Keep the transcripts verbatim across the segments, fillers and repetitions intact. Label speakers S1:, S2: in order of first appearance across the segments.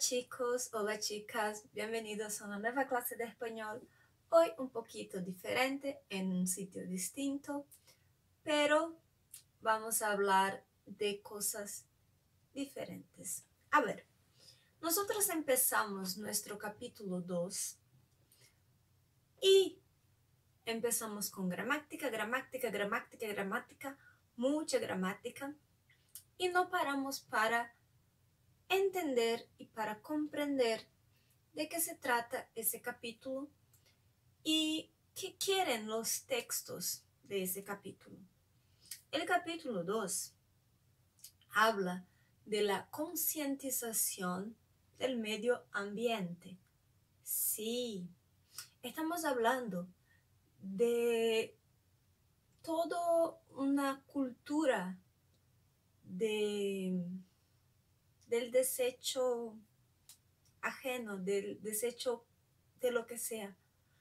S1: chicos, hola chicas, bienvenidos a una nueva clase de español. Hoy un poquito diferente, en un sitio distinto, pero vamos a hablar de cosas diferentes. A ver, nosotros empezamos nuestro capítulo dos y empezamos con gramática, gramática, gramática, gramática, mucha gramática, y no paramos para entender y para comprender de qué se trata ese capítulo y qué quieren los textos de ese capítulo. El capítulo dos habla de la concientización del medio ambiente. Sí, estamos hablando de toda una cultura de, del desecho ajeno, del desecho de lo que sea.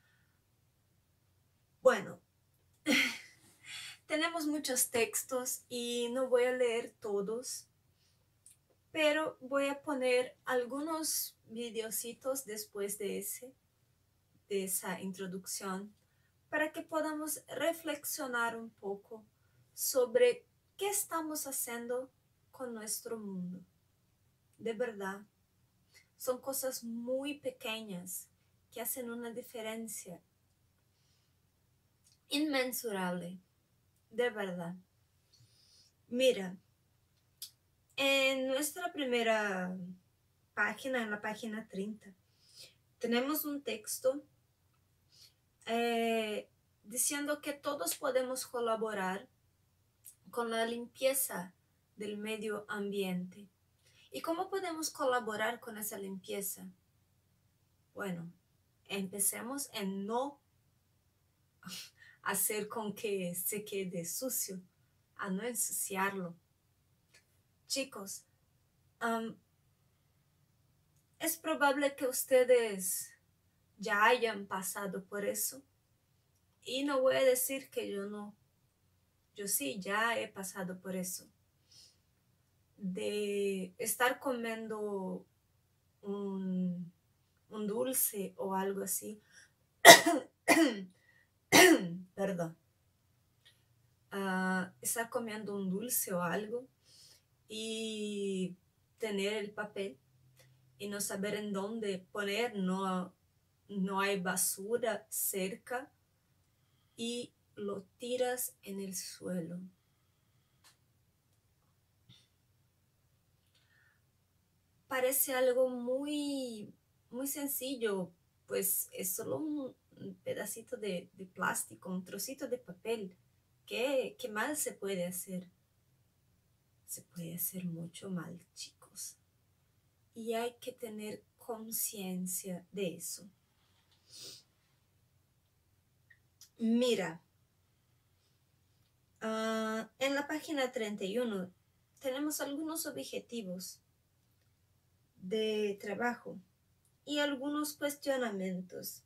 S1: Bueno, tenemos muchos textos y no voy a leer todos, pero voy a poner algunos videocitos después de, ese, de esa introducción para que podamos reflexionar un poco sobre qué estamos haciendo con nuestro mundo. De verdad, son cosas muy pequeñas que hacen una diferencia inmensurable, de verdad. Mira, en nuestra primera página, en la página treinta, tenemos un texto eh, diciendo que todos podemos colaborar con la limpieza del medio ambiente. ¿Y cómo podemos colaborar con esa limpieza? Bueno, empecemos en no hacer con que se quede sucio, a no ensuciarlo. Chicos, um, es probable que ustedes ya hayan pasado por eso. Y no voy a decir que yo no. Yo sí, ya he pasado por eso. De estar comiendo un, un dulce o algo así. Perdón. Uh, estar comiendo un dulce o algo y tener el papel y no saber en dónde poner, no, no hay basura cerca y lo tiras en el suelo. Parece algo muy, muy sencillo, pues es solo un, un pedacito de, de plástico, un trocito de papel. ¿Qué, ¿Qué mal se puede hacer? Se puede hacer mucho mal, chicos. Y hay que tener conciencia de eso. Mira, uh, en la página treinta y uno tenemos algunos objetivos de trabajo y algunos cuestionamientos.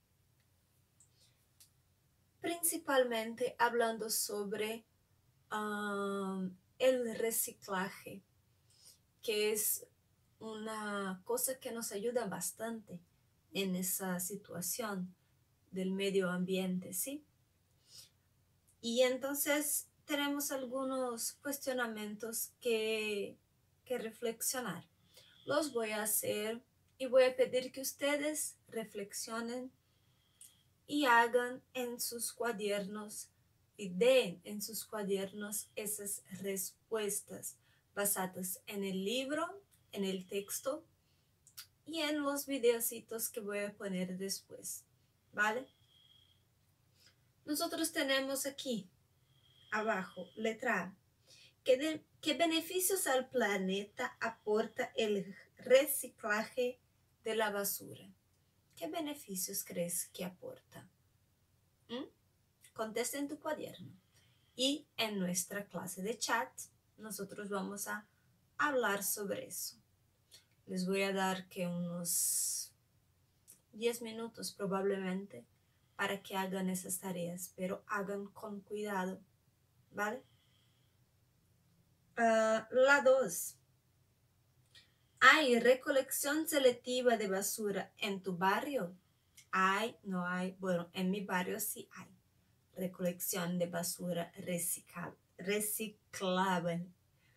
S1: Principalmente hablando sobre uh, el reciclaje, que es una cosa que nos ayuda bastante en esa situación del medio ambiente, ¿sí? Y entonces tenemos algunos cuestionamientos que, que reflexionar. Los voy a hacer y voy a pedir que ustedes reflexionen y hagan en sus cuadernos y den en sus cuadernos esas respuestas basadas en el libro, en el texto y en los videocitos que voy a poner después, ¿vale? Nosotros tenemos aquí, abajo, letra A, ¿qué, de, qué beneficios al planeta aporta el reciclaje de la basura? ¿Qué beneficios crees que aporta? ¿Mm? Contesta en tu cuaderno. Y en nuestra clase de chat, nosotros vamos a hablar sobre eso. Les voy a dar que unos diez minutos probablemente para que hagan esas tareas, pero hagan con cuidado, ¿vale? Uh, la dos. ¿Hay recolección selectiva de basura en tu barrio? ¿Hay? ¿No hay? Bueno, en mi barrio sí hay recolección de basura reciclable. Reciclable.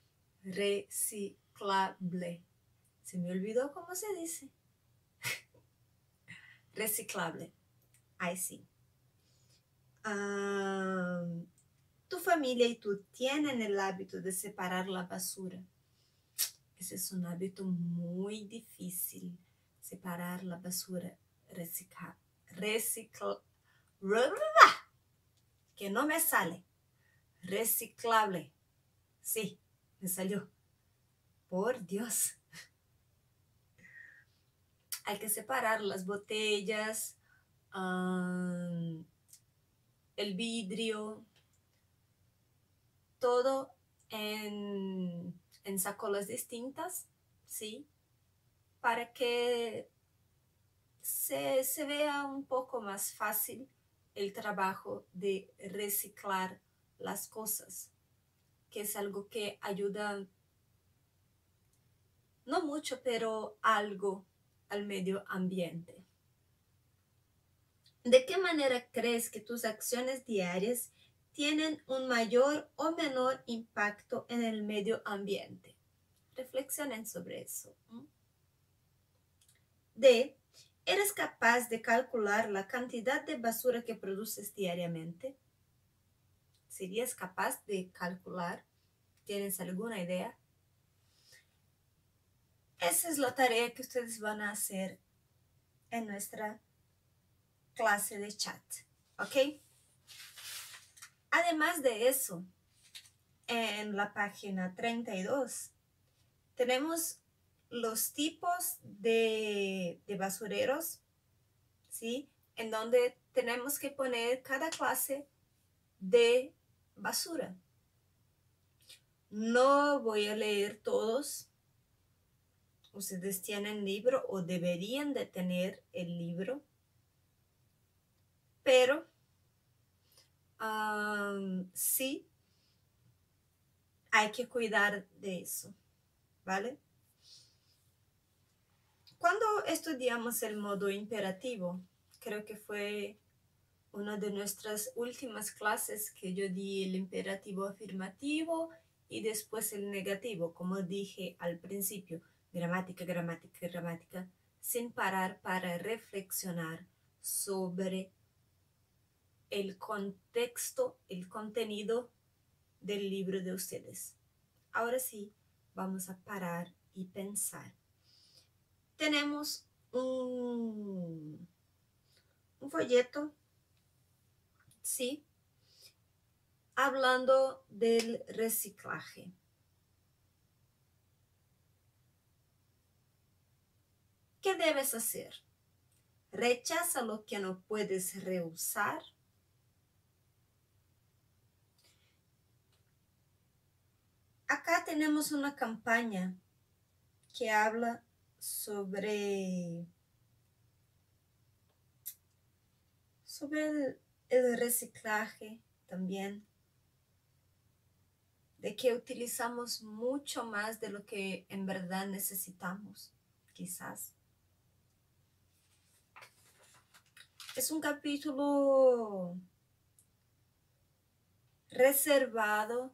S1: Reciclable. Se me olvidó cómo se dice. Reciclable. Ahí sí. Um, ¿Tu familia y tú tienen el hábito de separar la basura? Ese es un hábito muy difícil. Separar la basura. Reciclar. Recicla. Que no me sale. Reciclable. Sí, me salió. Por Dios. Hay que separar las botellas, um, el vidrio, todo en, en sacolas distintas, ¿sí? Para que se, se vea un poco más fácil el trabajo de reciclar las cosas, que es algo que ayuda, no mucho, pero algo al medio ambiente. ¿De qué manera crees que tus acciones diarias tienen un mayor o menor impacto en el medio ambiente? Reflexionen sobre eso. D. ¿Eres capaz de calcular la cantidad de basura que produces diariamente? ¿Serías capaz de calcular? ¿Tienes alguna idea? Esa es la tarea que ustedes van a hacer en nuestra clase de chat, ¿ok? Además de eso, en la página treinta y dos, tenemos los tipos de, de basureros, ¿sí? En donde tenemos que poner cada clase de basura. No voy a leer todos. Ustedes tienen libro o deberían de tener el libro. Pero um, sí hay que cuidar de eso, ¿vale? Cuando estudiamos el modo imperativo, creo que fue una de nuestras últimas clases que yo di el imperativo afirmativo y después el negativo, como dije al principio, gramática, gramática, gramática, sin parar para reflexionar sobre el contexto, el contenido del libro de ustedes. Ahora sí, vamos a parar y pensar. Tenemos un, un folleto, ¿sí? Hablando del reciclaje. ¿Qué debes hacer? Rechaza lo que no puedes reusar. Acá tenemos una campaña que habla sobre, sobre el, el reciclaje también, de que utilizamos mucho más de lo que en verdad necesitamos, quizás. Es un capítulo reservado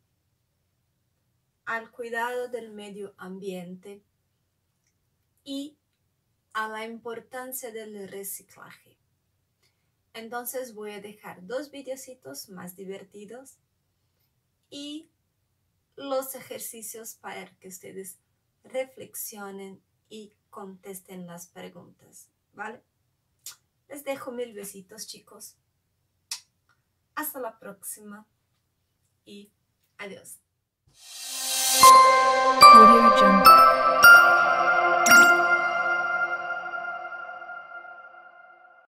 S1: al cuidado del medio ambiente y a la importancia del reciclaje. Entonces voy a dejar dos videocitos más divertidos y los ejercicios para que ustedes reflexionen y contesten las preguntas, ¿vale? Les dejo mil besitos, chicos. Hasta la próxima y adiós. Audio Jungle.